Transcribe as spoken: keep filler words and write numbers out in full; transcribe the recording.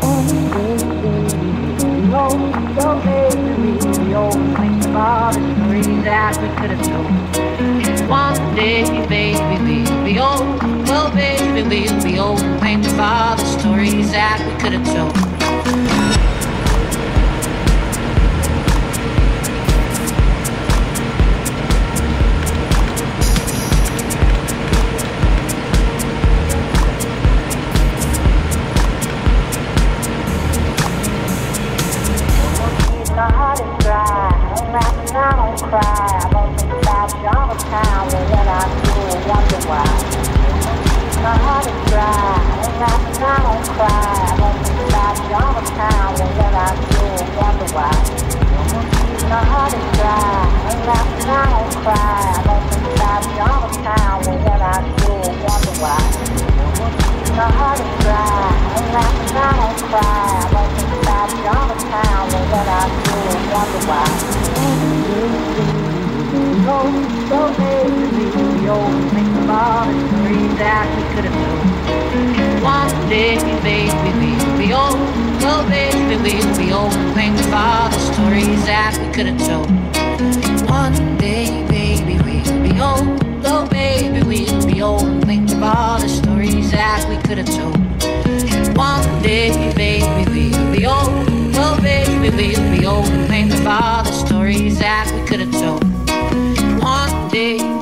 So baby, we all think of all the stories that we could have told. One day, baby, we'll be old. Well, baby, we'll be old and think of all the stories that we could have told. My heart is dry, I'm laughing, I don't cry. I don't think about you all the time, but when I do, I wonder why. My heart is dry, I'm laughing, I don't cry. I don't think about you all the time, but when I do, I wonder why. My heart is dry, I'm laughing, I don't cry. I don't think about you all the time, but when I do, I wonder why. My heart is dry, I'm laughing, I don't cry. I don't think about you all the time, but when I do, I wonder why. Oh, so baby, we always think of all the stories that we could have told. One day, baby, we'll be old. Oh, baby, we'll be old and think of all the stories that we could have told. One day, baby, we'll be old. Oh, baby, we'll be old and think of all the stories that we could have told. One day, baby, we'll be old. Oh, baby, we'll be old and think of all the stories that we could have told. One day.